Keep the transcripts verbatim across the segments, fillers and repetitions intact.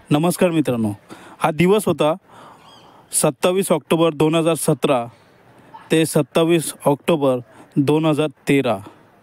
नमस्कार मित्रांनो, हा दिवस होता सत्तावीस ऑक्टोबर दोन हजार सतरा ते सत्तावीस ऑक्टोबर दोन हजार तेरा.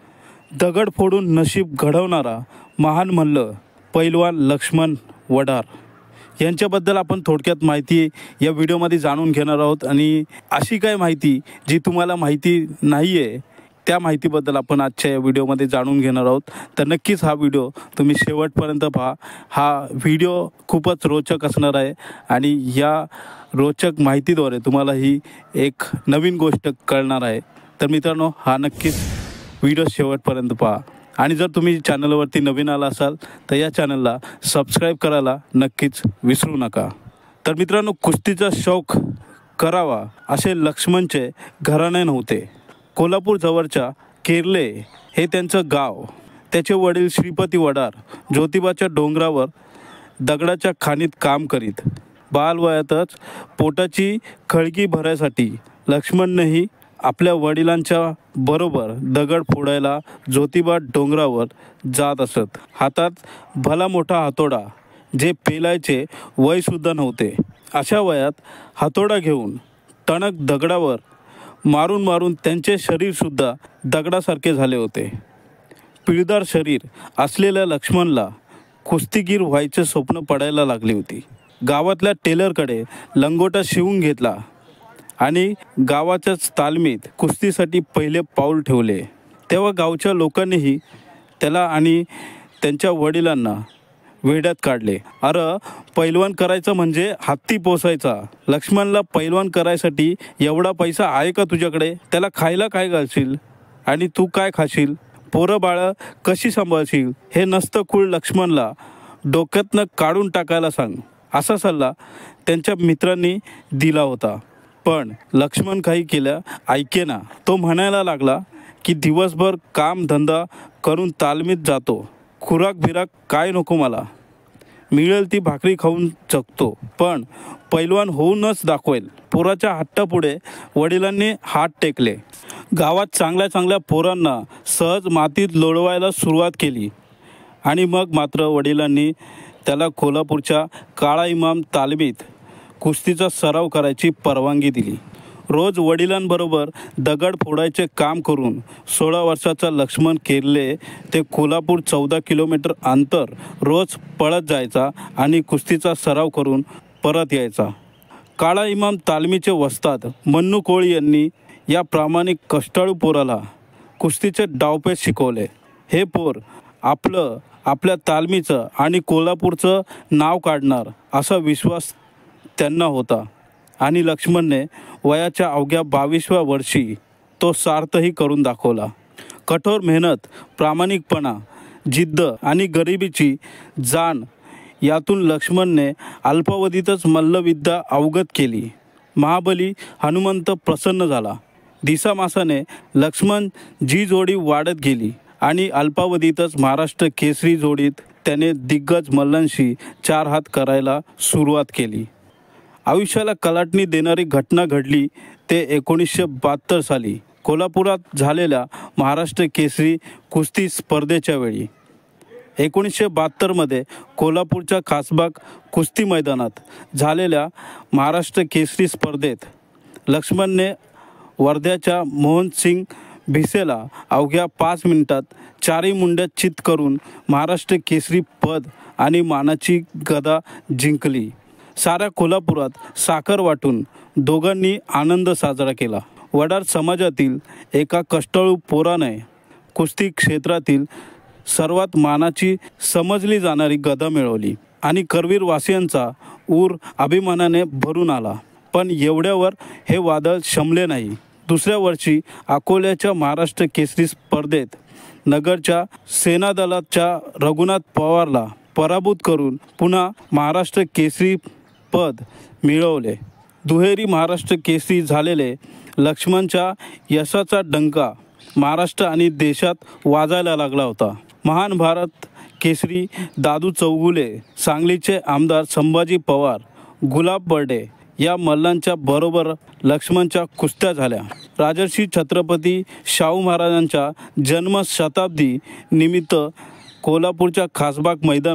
दगड फोडून नशीब घडवणारा महान मल्ल पैलवान लक्ष्मण वडार यांच्याबद्दल आपण थोडक्यात माहिती या व्हिडिओमध्ये जाणून घेणार आहोत. आणि अशी काय माहिती जी तुम्हाला माहिती नाही आहे त्या माहितीबद्दल आपण आजच्या या व्हिडिओमध्ये जाणून घेणार आहोत. तर नक्कीच हा व्हिडिओ तुम्ही शेवटपर्यंत पहा. हा व्हिडिओ खूपच रोचक असणार आहे आणि या रोचक माहितीद्वारे तुम्हाला ही एक नवीन गोष्ट कळणार आहे. तर मित्रांनो, हा नक्कीच व्हिडिओ शेवटपर्यंत पहा. आणि जर तुम्ही चॅनलवरती नवीन आला असाल तर या चॅनलला सबस्क्राईब करायला नक्कीच विसरू नका. तर मित्रांनो, कुस्तीचा शौक करावा असे लक्ष्मणचे घराणे नव्हते. कोल्हापूर जवळच्या केर्ले हे त्यांचं गाव. त्याचे वडील श्रीपती वडार ज्योतिबाच्या डोंगरावर दगडाच्या खाणीत काम करीत. बालवयातच पोटाची खळगी भरायसाठी लक्ष्मणनेही आपल्या वडिलांच्या बरोबर दगड फोडायला ज्योतिबा डोंगरावर जात असत. हातात भला मोठा हातोडा, जे पेलायचे वयसुद्धा नव्हते. अशा वयात हातोडा घेऊन टणक दगडावर मारून मारून त्यांचे शरीरसुद्धा दगडासारखे झाले होते. पिळदार शरीर असलेल्या लक्ष्मणला कुस्तीगीर व्हायचे स्वप्न पडायला लागली होती. गावातल्या टेलरकडे लंगोटा शिवून घेतला आणि गावाच्याच तालमीत कुस्तीसाठी पहिले पाऊल ठेवले. तेव्हा गावच्या लोकांनीही त्याला आणि त्यांच्या वडिलांना वेड्यात काढले. अरे, पैलवान करायचं म्हणजे हत्ती पोसायचा. लक्ष्मणला पैलवान करायसाठी एवढा पैसा आहे का तुझ्याकडे? त्याला खायला काय घालशील आणि तू काय खाशील? पोरं बाळं कशी सांभाळशील? हे नसतं खूळ लक्ष्मणला डोक्यातनं काढून टाकायला सांग, असा सल्ला त्यांच्या मित्रांनी दिला होता. पण लक्ष्मण काही केलं ऐकेना. तो म्हणायला लागला की दिवसभर काम धंदा करून तालमीत जातो. खुराक बिराक काय नको मला, मिळेल ती भाकरी खाऊन जगतो, पण पैलवान होऊनच दाखवेल. पोराच्या हट्टापुढे वडिलांनी हात टेकले. गावात चांगल्या चांगल्या पोरांना सहज मातीत लोळवायला सुरुवात केली आणि मग मात्र वडिलांनी त्याला कोल्हापूरच्या काळा इमाम तालमीत कुस्तीचा सराव करायची परवानगी दिली. रोज वडिलांबरोबर दगड फोडायचे काम करून सोळा वर्षाचा लक्ष्मण केर्ले ते कोल्हापूर चौदा किलोमीटर अंतर रोज पळत जायचा आणि कुस्तीचा सराव करून परत यायचा. काळा इमाम तालमीचे वस्ताद मन्नू कोळी यांनी या प्रामाणिक कष्टाळू पोराला कुस्तीचे डावपेच शिकवले. हे पोर आपलं आपल्या तालमीचं आणि कोल्हापूरचं नाव काढणार असा विश्वास त्यांना होता. आणि लक्ष्मणने वयाच्या अवघ्या बावीसव्या वर्षी तो सार्थही करून दाखवला. कठोर मेहनत, प्रामाणिकपणा, जिद्द आणि गरिबीची जाण यातून लक्ष्मणने अल्पावधीतच मल्लविद्या अवगत केली. महाबली हनुमंत प्रसन्न झाला. दिसामासाने लक्ष्मण जी जोडी वाढत गेली आणि अल्पावधीतच महाराष्ट्र केसरी जोडीत त्याने दिग्गज मल्लांशी चार हात करायला सुरुवात केली. आयुष्याला कलाटणी देणारी घटना घडली ते एकोणीसशे बहात्तर साली कोल्हापुरात झालेल्या महाराष्ट्र केसरी कुस्ती स्पर्धेच्या वेळी. एकोणीसशे बहात्तरमध्ये कोल्हापूरच्या खासबाग कुस्ती मैदानात झालेल्या महाराष्ट्र केसरी स्पर्धेत लक्ष्मणने वर्ध्याच्या मोहनसिंग भिसेला अवघ्या पाच मिनिटात चारही मुंड्या चित करून महाराष्ट्र केसरी पद आणि मानाची गदा जिंकली. साऱ्या कोल्हापुरात साखर वाटून दोघांनी आनंद साजरा केला. वडार समाजातील एका कष्टाळू पोराने कुस्ती क्षेत्रातील सर्वात मानाची समजली जाणारी गदा मिळवली आणि करवीरवासियांचा ऊर अभिमानाने भरून आला. पण एवढ्यावर हे वादळ शमले नाही. दुसऱ्या वर्षी अकोल्याच्या महाराष्ट्र केसरी स्पर्धेत नगरच्या सेनादलाच्या रघुनाथ पवारला पराभूत करून पुन्हा महाराष्ट्र केसरी पद मिळवले. दुहेरी महाराष्ट्र केसरी झालेले लक्ष्मणच्या यशाचा डंका महाराष्ट्र आणि देशात वाजायला लागला होता. महान भारत केसरी दादू चौगुले, सांगलीचे आमदार संभाजी पवार, गुलाब बर्डे या मल्लांच्या बरोबर लक्ष्मणच्या कुस्त्या झाल्या. राजर्षी छत्रपती शाहू महाराजांच्या जन्मशताब्दी निमित्त कोल्हापूरच्या खासबाग मैदानात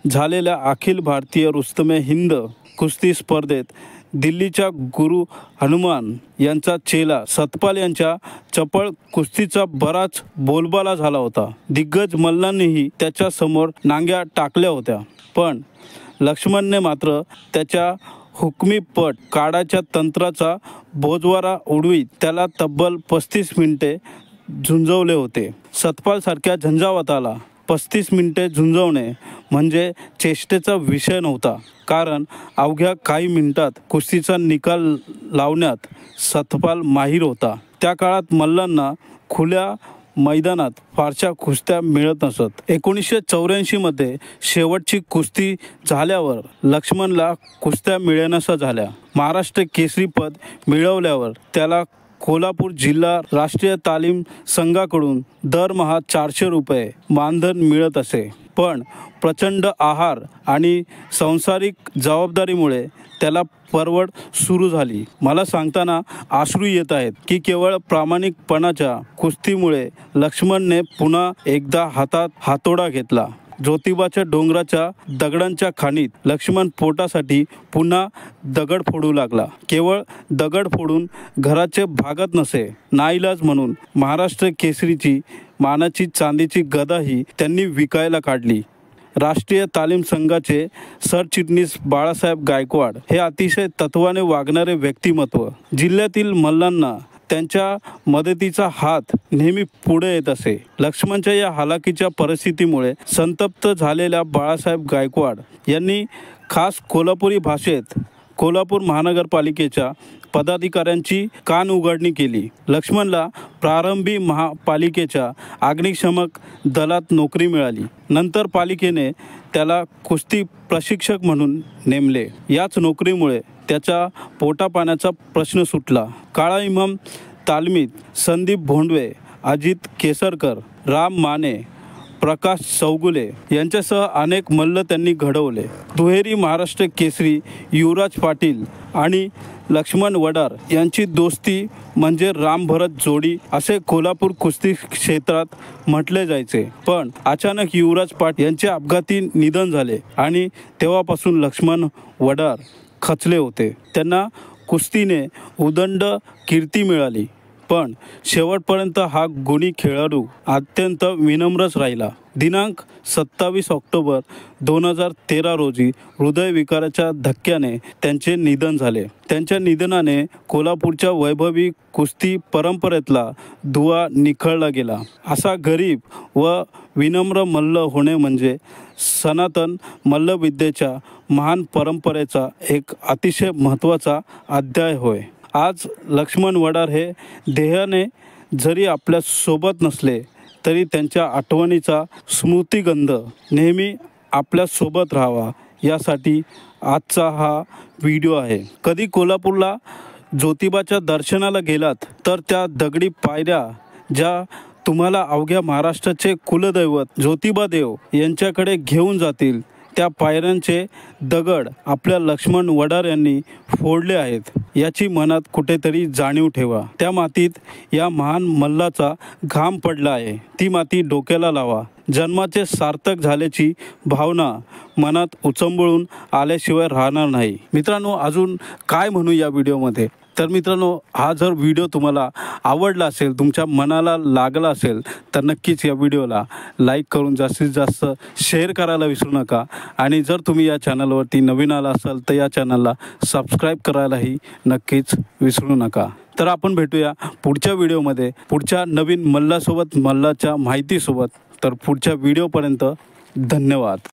झालेल्या अखिल भारतीय रुस्तमे हिंद कुस्ती स्पर्धेत दिल्लीच्या गुरु हनुमान यांचा चेला सतपाल यांच्या चपळ कुस्तीचा बराच बोलबाला झाला होता। दिग्गज मल्लांनीही त्याच्या समोर नांग्या टाकल्या होत्या, पण लक्ष्मणने मात्र त्याच्या हुकमी पट काढाच्या तंत्राचा बोजवारा उडवीत त्याला तब्बल पस्तीस मिनिटे झुंजवले होते। सतपालसारख्या झंझावाताला पस्तीस मिनिटे झुंजवणे म्हणजे चेष्टेचा विषय नव्हता, कारण अवघ्या काही मिनिटात कुस्तीचा निकाल लावण्यात सतपाल माहीर होता। त्या काळात मल्लांना खुल्या मैदानात फारशा कुस्त्या मिळत नसत। एकोणीसशे चौऱ्याऐंशीमध्ये शेवटची कुस्ती झाल्यावर लक्ष्मणला कुस्त्या मिळेनाशा झाल्या। महाराष्ट्र केसरीपद मिळवल्यावर त्याला कोल्हापूर जिल्हा राष्ट्रीय तालीम संघाकडून दरमहा चारशे रुपये मानधन मिळत असे, पण प्रचंड आहार आणि सांसारिक जबाबदारीमुळे त्याला परवड सुरू झाली। मला सांगताना अश्रू येत आहेत की केवळ प्रामाणिकपणाच्या कुस्तीमुळे लक्ष्मणने पुन्हा एकदा हातात हातोडा घेतला। ज्योतिबाच्या डोंगराच्या दगडांच्या खाणीत लक्ष्मण पोटासाठी पुन्हा दगड फोडू लागला। केवळ दगड फोडून घराचे भागत नसे, नाईलाज म्हणून महाराष्ट्र केसरीची मानाची चांदीची गदाही त्यांनी विकायला काढली। राष्ट्रीय तालीम संघाचे सरचिटणीस बाळासाहेब गायकवाड हे अतिशय तत्वाने वागणारे व्यक्तिमत्व जिल्ह्यातील मल्लांना त्यांच्या मदतीचा हात नेहमी पुढे येत असे। लक्ष्मणच्या या हालाकीच्या परिस्थितीमुळे संतप्त झालेल्या बाळासाहेब गायकवाड यांनी खास कोल्हापुरी भाषेत कोल्हापूर महानगरपालिकेच्या पदाधिकाऱ्यांची कान उघडणी केली। लक्ष्मणला प्रारंभी महापालिकेच्या अग्निशमक दलात नोकरी मिळाली। नंतर पालिकेने त्याला कुस्ती प्रशिक्षक म्हणून नेमले। याच नोकरीमुळे त्याचा पोटापाण्याचा प्रश्न सुटला। काळा इमाम तालमीत संदीप भोंडवे, अजित केसरकर, राम माने, प्रकाश चौगुले यांच्यासह अनेक मल्ल त्यांनी घडवले। दुहेरी महाराष्ट्र केसरी युवराज पाटील आणि लक्ष्मण वडार यांची दोस्ती म्हणजे राम भरत जोडी असे कोल्हापूर कुस्ती क्षेत्रात म्हटले जायचे, पण अचानक युवराज पाटील यांचे अपघाती निधन झाले आणि तेव्हापासून लक्ष्मण वडार खचले होते। त्यांना कुस्तीने उदंड कीर्ती मिळाली, पण शेवटपर्यंत हा गुणी खेळाडू अत्यंत विनम्रच राहिला। दिनांक सत्तावीस ऑक्टोबर दोन हजार तेरा रोजी हृदयविकाराच्या धक्क्याने त्यांचे निधन झाले। त्यांच्या निधनाने कोल्हापूरच्या वैभवी कुस्ती परंपरेतला दुवा निखळला गेला। असा गरीब व विनम्र मल्ल होणे म्हणजे सनातन मल्लविद्येच्या महान परंपरेचा एक अतिशय महत्त्वाचा अध्याय होय। आज लक्ष्मण वडार हे देहाने जरी आपल्या सोबत नसले तरी त्यांच्या आठवणीचा स्मृतिगंध नेहमी आपल्या सोबत राहावा यासाठी आजचा हा व्हिडिओ आहे। कधी कोल्हापूरला ज्योतिबाच्या दर्शनाला गेलात तर त्या दगडी पायऱ्या ज्या तुम्हाला अवघ्या महाराष्ट्राचे कुलदैवत ज्योतिबा देव यांच्याकडे घेऊन जातील, त्या पायऱ्यांचे दगड आपल्या लक्ष्मण वडार यांनी फोडले आहेत याची मनात कुठेतरी जाणीव ठेवा। त्या मातीत या महान मल्लाचा घाम पडला आहे, ती माती डोक्याला लावा। जन्माचे सार्थक झाल्याची भावना मनात उचंबळून आल्याशिवाय राहणार नाही। मित्रांनो, अजून काय म्हणू या व्हिडिओमध्ये, तर मित्रांनो, हा जर व्हिडिओ तुम्हाला आवडला असेल, तुमच्या मनाला लागला असेल, तर नक्कीच या व्हिडिओला लाईक करून जास्तीत जास्त शेअर करायला विसरू नका। आणि जर तुम्ही या चॅनलवरती नवीन आला असाल तर या चॅनलला सबस्क्राईब करायलाही नक्कीच विसरू नका। तर आपण भेटूया पुढच्या व्हिडिओमध्ये पुढच्या नवीन मल्लासोबत, मल्लाच्या माहितीसोबत। तर पुढच्या व्हिडिओपर्यंत धन्यवाद।